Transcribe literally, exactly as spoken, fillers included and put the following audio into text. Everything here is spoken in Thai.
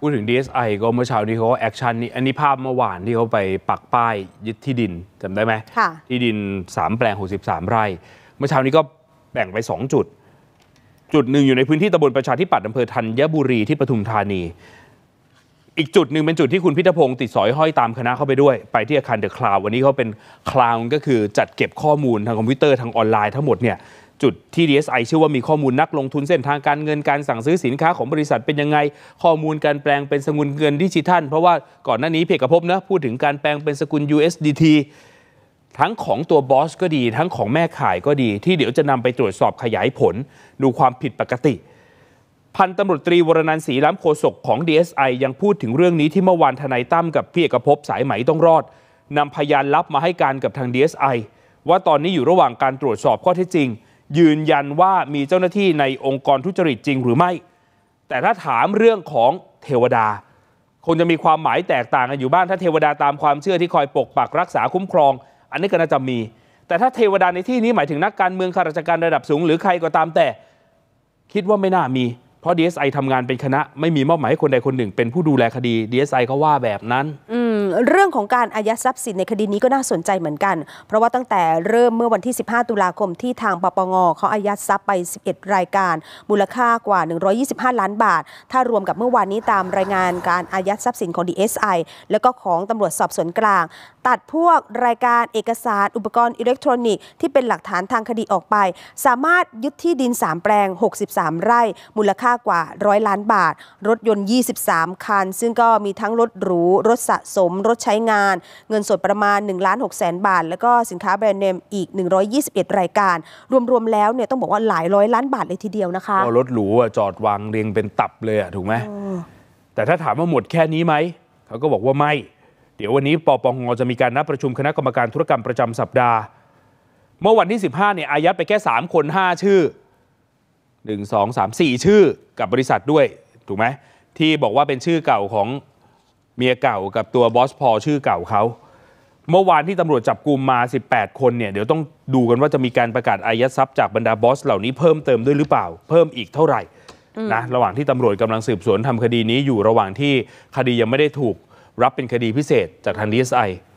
พูดถึง ดี เอส ไอ ก็เมื่อเช้านี้เขาก็แอคชั่นนี่อันนี้ภาพเมื่อวานที่เขาไปปักป้ายยึดที่ดินจำได้ไหมที่ดินสามแปลงหกสิบสามไร่เมื่อเช้านี้ก็แบ่งไปสองจุดจุดหนึ่งอยู่ในพื้นที่ตำบลประชาธิปัตย์อำเภอธัญบุรีที่ปทุมธานีอีกจุดหนึ่งเป็นจุดที่คุณพิทพงศ์ติดสอยห้อยตามคณะเข้าไปด้วยไปที่อาคารเดอะคลาวด์วันนี้เขาเป็นคลาวด์ก็คือจัดเก็บข้อมูลทางคอมพิวเตอร์ทางออนไลน์ทั้งหมดเนี่ยจุดที่ ดี เอส ไอ เชื่อว่ามีข้อมูลนักลงทุนเส้นทางการเงินการสั่งซื้อสินค้าของบริษัทเป็นยังไงข้อมูลการแปลงเป็นสกุลเงินดิจิทัลเพราะว่าก่อนหน้านี้เพจกระพบนะพูดถึงการแปลงเป็นสกุล ยู เอส ดี ที ทั้งของตัวบอสก็ดีทั้งของแม่ข่ายก็ดีที่เดี๋ยวจะนำไปตรวจสอบขยายผลดูความผิดปกติพันตำรวจตรีวรนันท์ศรีล้ำโฆษกของ ดี เอส ไอ ยังพูดถึงเรื่องนี้ที่เมื่อวานทนายตั้มกับพี่เอกภพสายไหมต้องรอดนำพยานลับมาให้การกับทาง ดี เอส ไอ ว่าตอนนี้อยู่ระหว่างการตรวจสอบข้อเท็จจริงยืนยันว่ามีเจ้าหน้าที่ในองค์กรทุจริตจริงหรือไม่แต่ถ้าถามเรื่องของเทวดาคงจะมีความหมายแตกต่างกันอยู่บ้างถ้าเทวดาตามความเชื่อที่คอยปกปักรักษาคุ้มครองอันนี้ก็น่าจะมีแต่ถ้าเทวดาในที่นี้หมายถึงนักการเมืองข้าราชการระดับสูงหรือใครก็ตามแต่คิดว่าไม่น่ามีเพราะ ดี เอส ไอ ทำงานเป็นคณะไม่มีมอบหมายให้คนใดคนหนึ่งเป็นผู้ดูแลคดี ดี เอส ไอ เขาว่าแบบนั้นเรื่องของการอายัดทรัพย์สินในคดีนี้ก็น่าสนใจเหมือนกันเพราะว่าตั้งแต่เริ่มเมื่อวันที่สิบห้าตุลาคมที่ทางปปงเขาอายัดทรัพย์ไปสิบเอ็ดรายการมูลค่ากว่าหนึ่งร้อยยี่สิบห้าล้านบาทถ้ารวมกับเมื่อวานนี้ตามรายงานการอายัดทรัพย์สินของ ดี เอส ไอ แล้วก็ของตำรวจสอบสวนกลางตัดพวกรายการเอกสารอุปกรณ์อิเล็กทรอนิกส์ที่เป็นหลักฐานทางคดีออกไปสามารถยึดที่ดินสามแปลงหกสิบสามไร่มูลค่ากว่าร้อยล้านบาทรถยนต์ยี่สิบสามคันซึ่งก็มีทั้งรถหรูรถสะสมรถใช้งานเงินสดประมาณ หนึ่งล้านหกแสน บาทแล้วก็สินค้าแบรนด์เนมอีกหนึ่งร้อยยี่สิบเอ็ดรายการรวมๆแล้วเนี่ยต้องบอกว่าหลายร้อยล้านบาทเลยทีเดียวนะคะรถหรูจอดวางเรียงเป็นตับเลยถูกไหมแต่ถ้าถามว่าหมดแค่นี้ไหมเขาก็บอกว่าไม่เดี๋ยววันนี้ปปงจะมีการนัดประชุมคณะกรรมการธุรกรรมประจำสัปดาห์เมื่อวันที่สิบห้าเนี่ยอายัดไปแค่สามคนห้าชื่อหนึ่ง สอง สาม สี่ชื่อกับบริษัทด้วยถูกไหมที่บอกว่าเป็นชื่อเก่าของเมียเก่ากับตัวบอสพอชื่อเก่าเขาเมื่อวานที่ตำรวจจับกุมมาสิบแปดคนเนี่ยเดี๋ยวต้องดูกันว่าจะมีการประกาศอายัดทรัพย์จากบรรดาบอสเหล่านี้เพิ่มเติมด้วยหรือเปล่าเพิ่มอีกเท่าไหร่นะระหว่างที่ตำรวจกำลังสืบสวนทำคดีนี้อยู่ระหว่างที่คดียังไม่ได้ถูกรับเป็นคดีพิเศษจากทาง ดี เอส ไอ